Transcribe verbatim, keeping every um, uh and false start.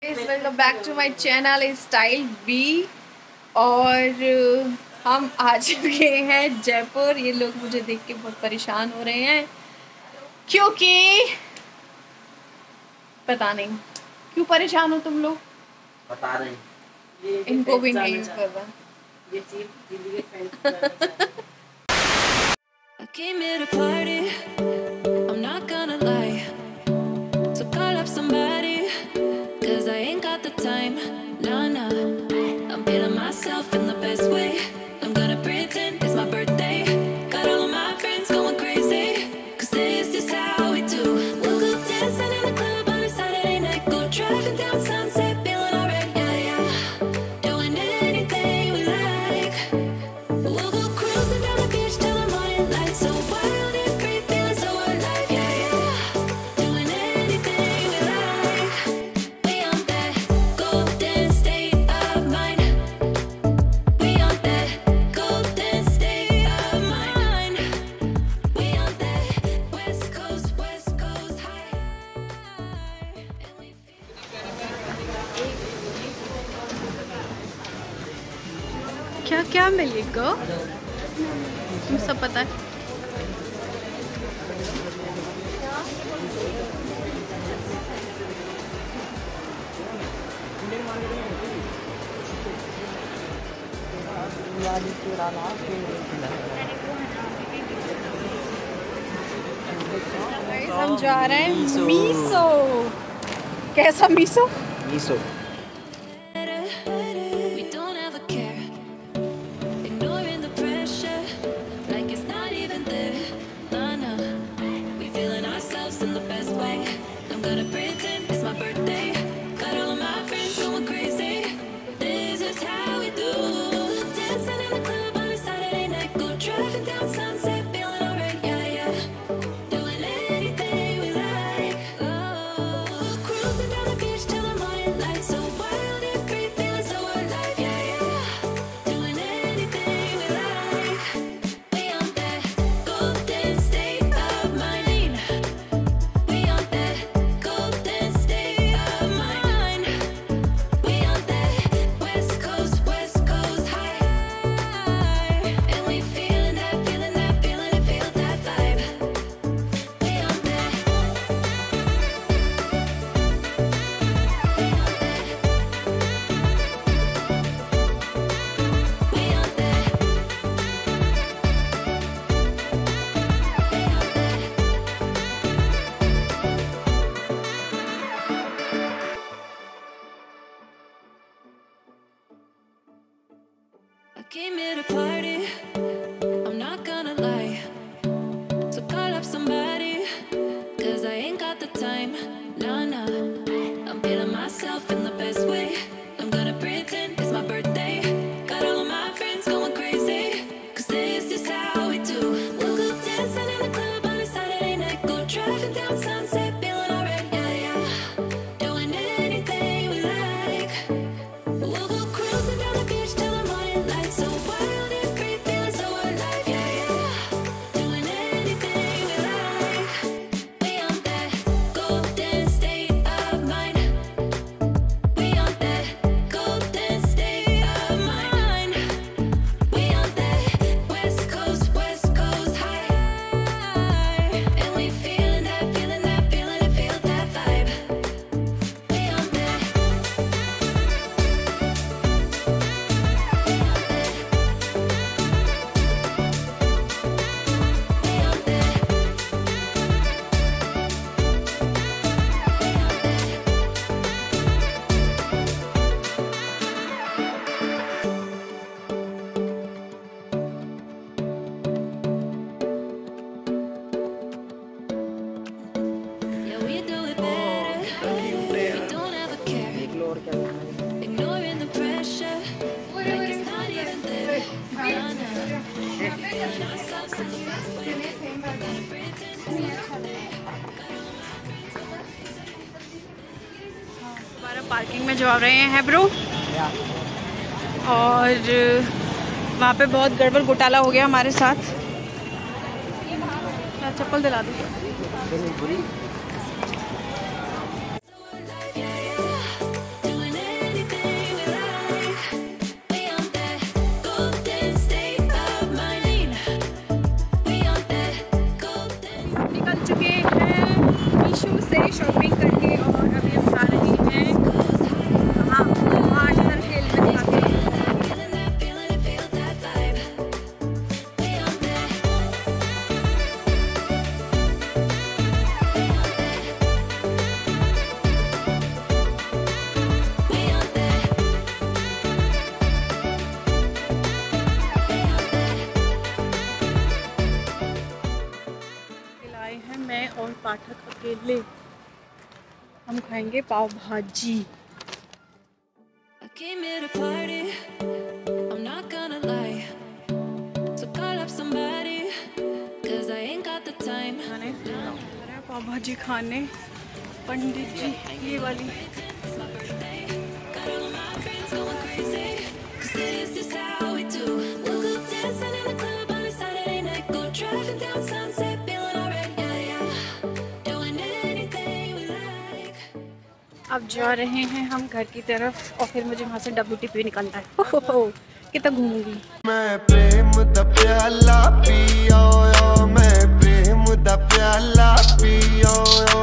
Welcome back to my channel style B. और हम आ चुके हैं जयपुर। ये लोग मुझे देख के बहुत परेशान हो रहे हैं क्योंकि पता नहीं क्यों परेशान हो तुम लोग। बता रहे इनको भी नहीं पता। ये चीज दीदी के friend I came here to party, I'm not gonna lie. So call up somebody, cause I ain't got the time. Nah, nah, I'm feeling myself in the best way. I'm gonna pretend it's my birthday. Got all of my friends going crazy, cause this is how we do. We'll go dancing in the club on a Saturday night. Go driving down Sunset, feeling alright, yeah, yeah. Doing anything we like. We'll go cruising down the beach till the morning light. So wild and free, feeling so alive, yeah, yeah. Doing anything we like. We on that golden state of mind. We on that golden state of mind. We on that West Coast, West Coast high. And we क्या क्या मिलेगा तुम सब पता है। Guys, हम जा रहे हैं मीसो। कैसा miso? Miso We don't ever care, ignoring the pressure, like it's not even there. Nah, nah, we feeling ourselves in the best way. I'm gonna pretend it's my birthday. Got all of my friends going crazy. This is how we do. Dancing in the club on a Saturday night. Go driving down Sunset, feeling alright, yeah, yeah. Doing anything we like. Oh, cruising down the beach till the morning light. So wild and free, feeling so alive, yeah, yeah. Doing anything we like. We on that golden state of mind. We on that golden state of mind. We on that West Coast, West Coast high. And we feeling that, feeling that, feeling it, feel that vibe. We on that. We on that. I came here to party, I'm not gonna lie. So call up somebody, cause I ain't got the time. Nah, nah, I'm feeling myself in the best way. I'm gonna pretend it's my birthday. Got all of my friends going crazy, cause this is how we do. We'll go dancing in the club on a Saturday night. Go driving down Sunset, feeling alright, yeah, yeah. Doing anything we like. We'll go cruising down the beach till the morning light. So wild and free, feeling so alive, yeah, yeah. Doing anything we like. We on that golden state of mind. We on that golden state of mind. We on that West Coast, West Coast high. And we feeling that, feeling that, feeling it, feel that vibe. We on that. Yeah, we do it better. We don't ever care, ignoring the pressure, like it's not even there. Nah, nah. Feeling ourselves in the best way. Gotta pretend it's not there. दोबारा parking में जा रहे हैं bro. और वहाँ पे बहुत गड़बड़ घोटाला हो गया हमारे साथ। चप्पल दिला दो। केले। हम खाएंगे पाव भाजी। I came here to party, I'm not gonna lie. So call up somebody, cause I ain't got the time. खाने पाव भाजी खाने पंडित जी ये वाली। It's my birthday, got all of my friends going crazy. Cause this is how we do. We'll go dancing in the club on a Saturday night. Go driving down Sunset, feeling alright, yeah, yeah. Doing anything we like. अब जा रहे हैं हम घर की तरफ और फिर मुझे वहाँ से डब्ल्यू टी पी निकलना है। हो हो कितना घूमूंगी मैं प्रेम दा प्याला पियो, मैं प्रेम दा प्याला पियो।